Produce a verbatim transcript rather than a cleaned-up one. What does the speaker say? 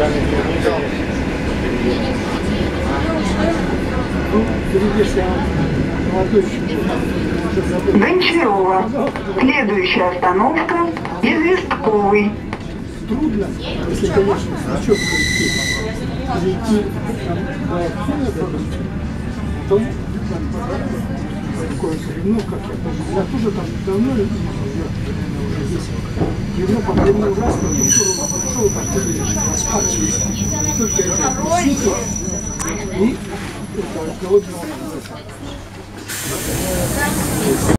Гончарова. Следующая остановка Известковый. Трудно, если, конечно, с четко идти, перейти там, такое бревно, как я помню. Я тоже там давно не видел, уже здесь. Бревно по бревну раз, по ту сторону пошел, так ты видишь, асфальт есть. Только это присутствие и это голодного.